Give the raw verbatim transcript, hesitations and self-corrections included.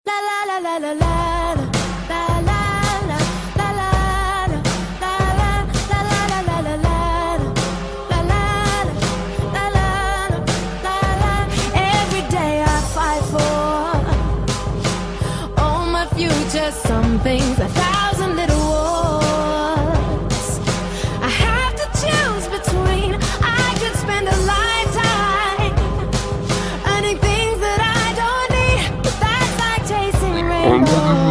La la la la la la. Some things, a thousand little wars I have to choose between. I could spend a lifetime earning things that I don't need, but that's like chasing rainbows.